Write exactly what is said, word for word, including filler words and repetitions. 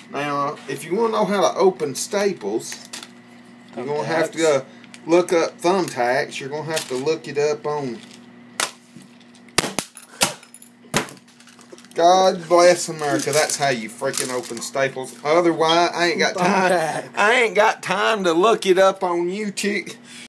Now, if you want to know how to open staples, you're going to have to uh, look up thumbtacks. You're going to have to look it up on... God bless America. That's how you freaking open staples. Otherwise, I ain't got time. I ain't got time to look it up on YouTube.